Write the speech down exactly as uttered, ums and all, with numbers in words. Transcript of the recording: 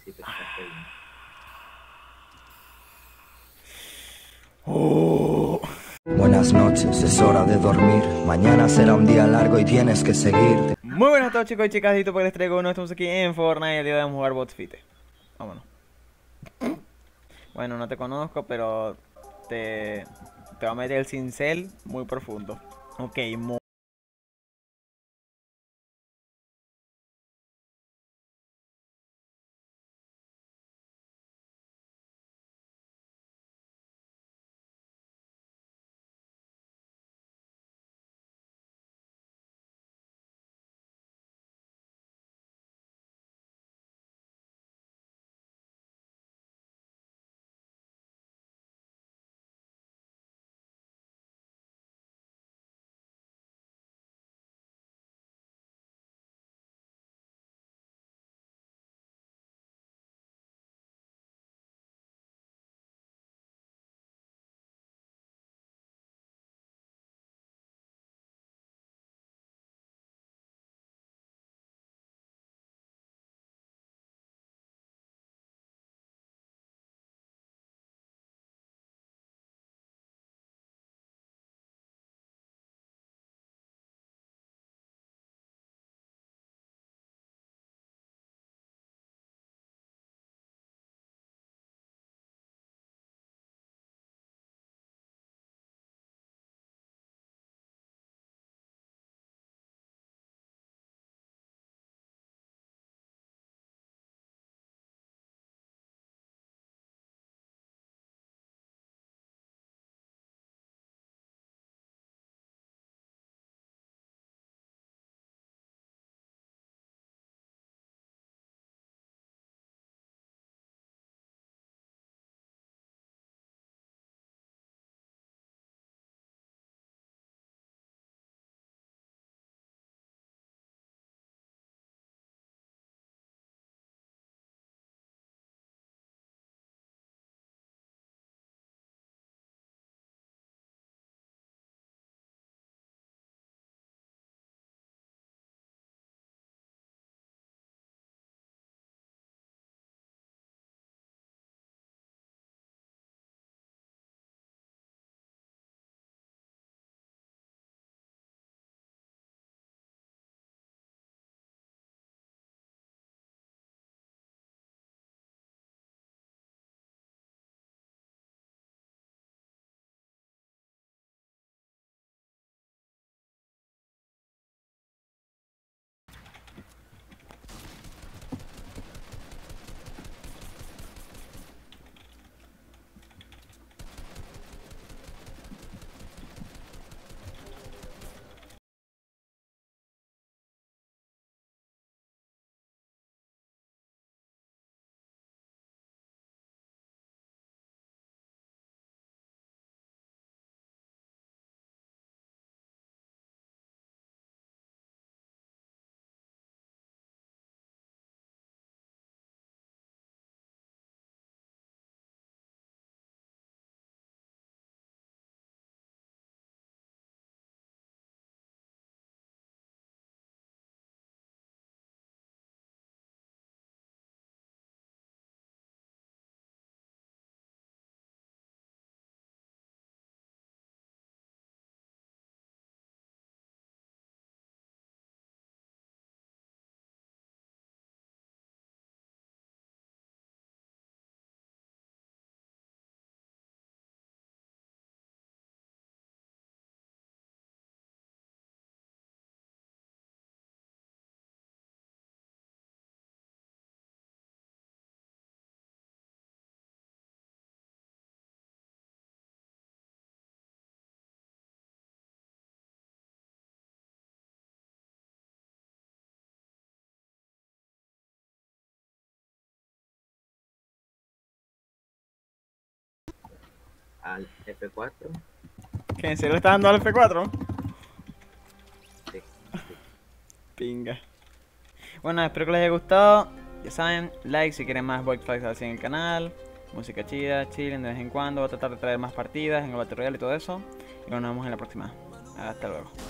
sí te escuchaste bien. Oh. Buenas noches, es hora de dormir. Mañana será un día largo y tienes que seguir. Muy buenas a todos, chicos y chicas, y porque les traigo uno. Estamos aquí en Fortnite. El día de hoy vamos a jugar Botsfite. Vámonos. Bueno, no te conozco, pero te, te va a meter el cincel muy profundo. Ok, muy. Al F cuatro. ¿Qué, en serio le estás dando al F cuatro? Sí, sí. Pinga. Bueno, espero que les haya gustado. Ya saben, like si quieren más Void Fights así en el canal. Música chida, chilling de vez en cuando. Voy a tratar de traer más partidas en el Battle Royale y todo eso. Y nos vemos en la próxima. Hasta luego.